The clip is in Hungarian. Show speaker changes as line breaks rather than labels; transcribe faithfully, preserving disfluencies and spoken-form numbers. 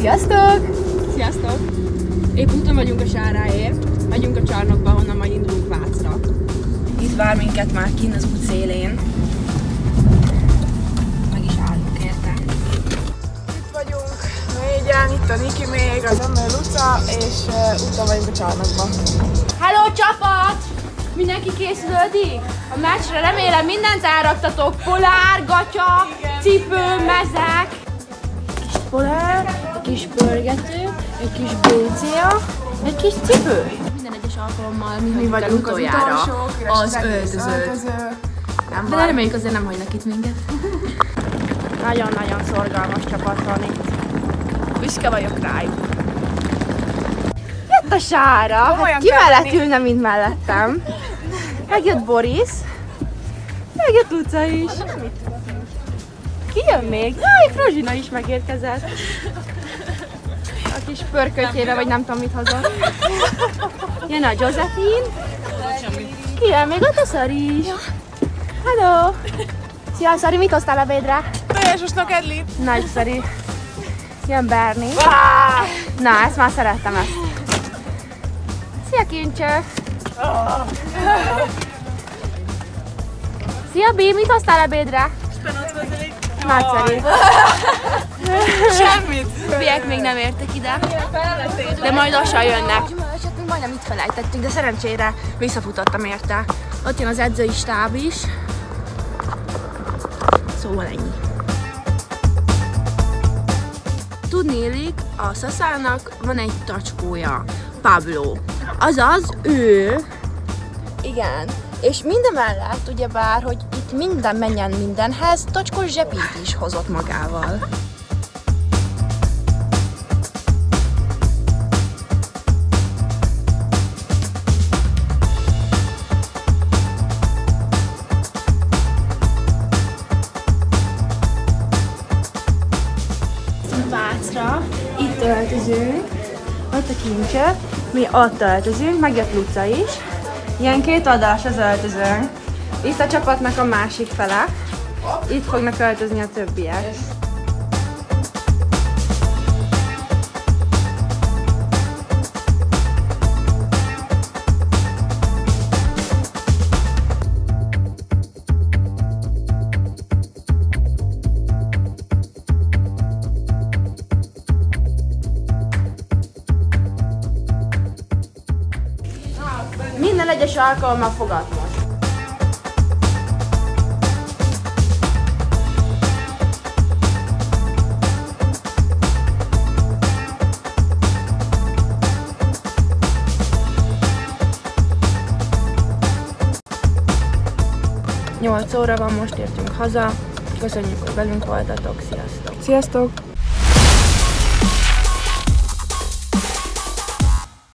Sziasztok!
Sziasztok! Épp úton vagyunk a Sáráért, megyünk a csarnokba, honnan majd indulunk Vácra.
Itt vár minket már kinn az út szélén. Meg is állunk érte.
Itt vagyunk négyen, itt a Niki még, az Emel Luca, és uh, úton vagyunk a csarnokba.
Hello csapat! Mindenki készülődik? A meccsre remélem mindent elraktatok. Polár, gatya, cipő, mezek. Kis polár, egy kis pörgető, egy kis bécéa, egy kis cipő. Minden egyes alkalommal mi, mi vagyunk az utolsók, az öltözőt. De reméljük azért nem hagynak itt minket.
Nagyon-nagyon szorgalmas csapat van itt. Büszke vagyok rájuk. Jött a Sára, hát ki mellett ülne, mint mellettem. Megjött Boris, megjött Luca is. Ki jön még? Jaj, Frozsina is megérkezett. A kis pörkötjébe, vagy nem tudom mit hozott. Jön a Josephine. Ki jön még? Ott a Szari is. Hello! Szia Szari, mit hoztál ebédre?
Tojásosnak Edli.
Nagy Szari. Jön Berni. Na, ezt már szerettem ezt. Szia Kincső! Szia Bí, mit hoztál ebédre?
Spenatvazelik.
Nagyszerű.
Semmit.
Biek még nem értek ide, de majd lassan jönnek. Gyümölcsöt még majdnem itt felejtettük, de szerencsére visszafutottam érte. Ott jön az edzői stáb is. Szóval ennyi. Tudnélik, a Szaszának van egy tacskója, Pablo. Azaz ő, igen, és mindemellett ugyebár, hogy itt minden menjen mindenhez, tacskos zsebit is hozott magával. Vácra, itt öltözünk, ott a Kincső, mi ott öltözünk, megjött Luca is. Ilyen két oldalás az öltözőnk. Itt a csapatnak a másik fele. Itt fognak öltözni a többiek. Minden egyes alkalommal fogad most. nyolc óra van, most értünk haza. Köszönjük, hogy velünk voltatok. Sziasztok!
Sziasztok!